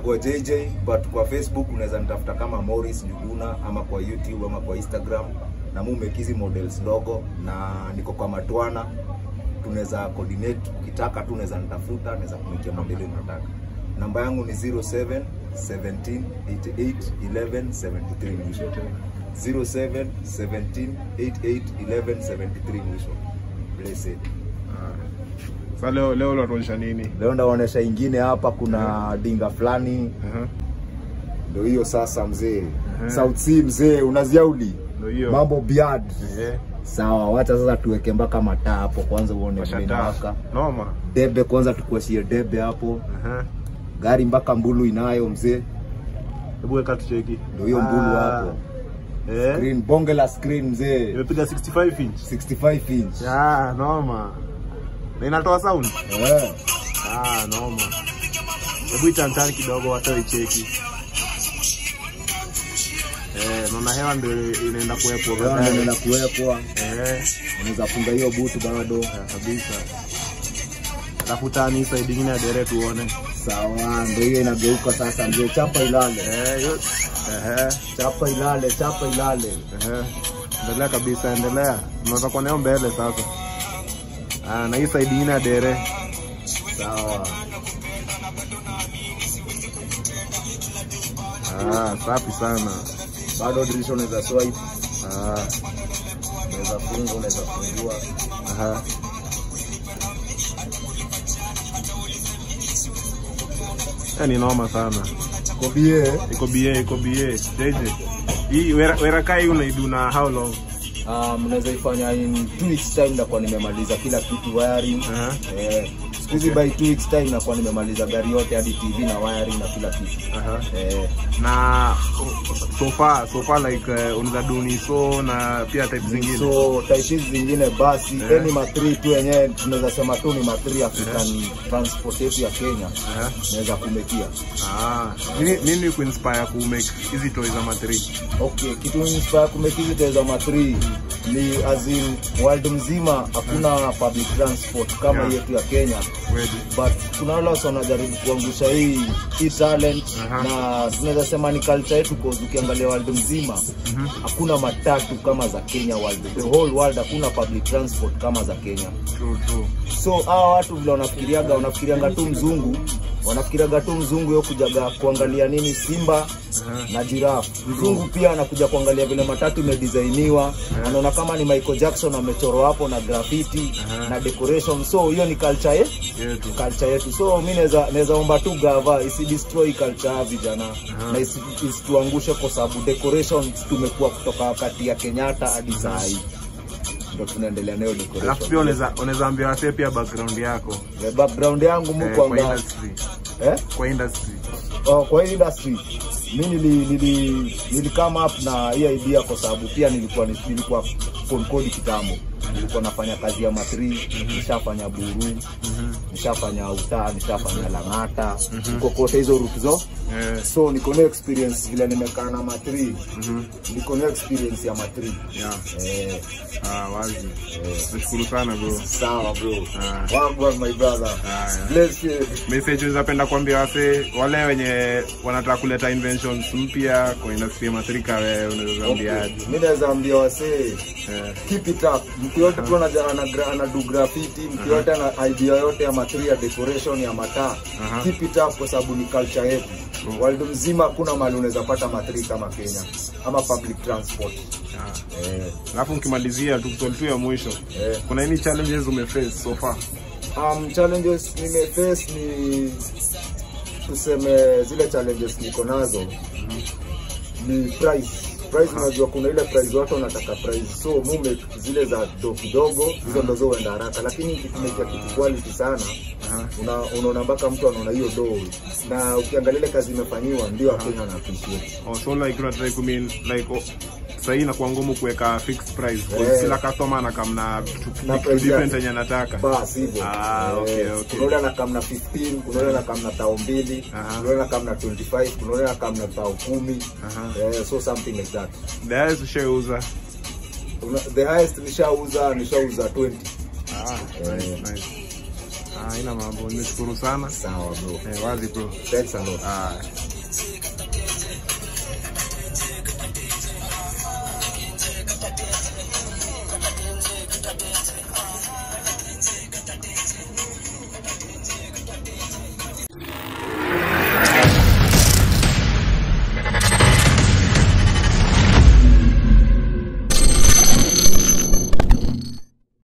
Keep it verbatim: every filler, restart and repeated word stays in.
inakuwa J J, but kwa Facebook unaweza nitafuta kama Morris Njuguna, ama kwa YouTube ama kwa Instagram, na mu make hizi models ndogo, na niko kwa Matwana. Tunaweza coordinate, ukitaka tu unaweza nitafuta, naweza kumikia model unataka. Namba yangu ni zero seven one seven eight eight one one seven three mwisho. zero seven one seven eight eight one one seven three mwisho. Blessed. Sasa leo leo unaonyesha nini? Leo ndaonyesha ingine hapa, kuna yeah. dinga fulani. Uh-huh. Ndio hiyo sasa mzee. Uh-huh. South Sea mzee, unaziauli? Ndio hiyo. Mambo biad. Eh. Sawa, wacha sasa tuweke mpaka mataa hapo kwanza uone vile haka. Noma. Debe kwanza tukuashie debe hapo. Uh-huh. Gari mpaka mbulu inayo mzee. Hebu weka tucheki. Ndio hiyo mbulu hapo. Eh. Screen, bonge la screen mzee. Imepiga sixty-five inch. sixty-five inch. Ah, noma. Na inatoa sound? Eh. Ah, noma. Hebu itantani kidogo watu icheki. Eh, naona hewa ndio inaenda kuwekwa. Hewa ndio inaenda kuwekwa. Eh, unaweza funga hiyo butu bado kabisa. Tafuta ni side nyingine ya dere tuone. Sawa, ndio hiyo inageuka sasa, ndio chapa ilale. Eh, hiyo. Eh, chapa ilale, chapa ilale. Eh. Endelea kabisa, endelea. Unaweza kuona hiyo mbele sasa. Ah, na hii side nyingine ya dere. Sawa. Ah, safi sana. Bado dirisha unaweza swipe. Ah, unaweza funga, unaweza fungua. Aha. Ni noma sana. Iko bie, iko bie, iko bie. J J. Hii wera wera kai unaidu na how long? Ah, um, mnaweza ifanya in two weeks time na kwa nimemaliza kila kitu wiring. Uh -huh. Eh, sikuzi okay. By two weeks time na kwa nimemaliza gari yote hadi T V na wiring na kila kitu. Uh -huh. Eh, na so far so far like uh, unaweza duni so na pia type zingine. So type zingine basi yeah. Any matri tu yenyewe tunaweza sema tu ni matri African yeah. Transport yetu ya Kenya. Uh -huh. Naweza kumekia. Ah, nini nini ku inspire ku make hizi toys za matri? Okay, kitu inspire ku make hizi toys za matri ni as in world mzima hakuna yeah. Public transport kama yeah. Yetu ya Kenya. Ready. But kuna wale wanajaribu kuangusha hii hii talent. Uh -huh. Na tunaweza sema ni culture yetu kwa ukiangalia world mzima. Uh -huh. Hakuna matatu kama za Kenya world. The whole world hakuna public transport kama za Kenya. True, true. So hawa watu vile wanafikiriaga wanafikirianga tu mzungu, wanafikiriaga tu mzungu yeye kujaga kuangalia nini Simba uh -huh. na giraffe. Mzungu pia anakuja kuangalia vile matatu imedesigniwa, uh -huh. anaona kama ni Michael Jackson amechorwa hapo na graffiti uh -huh. na decoration. So hiyo ni culture yetu. Yeah, culture yetu. So mimi naweza naweza omba tu gava isi destroy culture ya vijana uh -huh. na isi, isi tuangushe kwa sababu decoration tumekuwa kutoka wakati ya Kenyatta hadi saa hii. Ndio tunaendelea nayo decoration. Alafu pia unaweza unaweza ambia wase pia background yako. The background yangu mko eh, kwa industry. Eh? Kwa industry. Oh, kwa industry. Mimi nili nili nili come up na hii idea kwa sababu pia nilikuwa nilikuwa Concorde kitambo. Nilikuwa nafanya kazi ya matri, mm -hmm. nishafanya buru, mm -hmm. nishafanya uta, nishafanya langata, mm -hmm. niko kote hizo route zo. Yeah. So niko na experience vile nimekaa na matri. Mm -hmm. Niko na experience ya matri. Yeah. Eh, ah, wazi. Nashukuru sana bro. Sawa bro. Ah. Wangu was my brother. Ah, yeah. Bless you. Message unapenda kuambia wase wale wenye wanataka kuleta inventions mpya kwa industry ya matrika wewe unaweza ambia aje? Mimi naweza ambia wase yeah. Keep it up. Mtu yote uh -huh. tu ana ana do graffiti, mtu yote uh -huh. ana idea yote ya material decoration ya mataa. Uh -huh. Keep it up kwa sababu ni culture yetu. Uh -huh. World mzima hakuna mahali unaweza pata matri kama Kenya ama public transport. Ah. Eh, alafu ukimalizia tu swali tu ya mwisho. Eh. Kuna any challenges umeface so far? Um challenges nimeface ni tuseme zile challenges niko nazo. Mm -hmm. Ni price. Price unajua kuna ile price watu wanataka price. So mume zile za do kidogo hizo ndo zo huenda haraka, lakini ikifika kitu quality sana una unaona mpaka mtu anaona hiyo do, na ukiangalia ile kazi imefanywa ndio Wakenya na appreciate. Oh, so like you try to mean like oh, sasa inakuwa ngumu kuweka fixed price kwa yeah. Kila customer anakamna different yenye anataka. Basi hivyo. Ah, yeah. Okay, okay. Kuna yule anakamna fifteen, kuna yule anakamna tao mbili, kuna yule anakamna twenty-five, kuna yule anakamna tao kumi. Eh, so something like that. The highest ushauza? The highest nishauza nishauza twenty. Ah, nice, nice. haina mambo. Nimeshukuru sana. Sawa bro. Eh, wazi bro. Thanks a lot. Ah.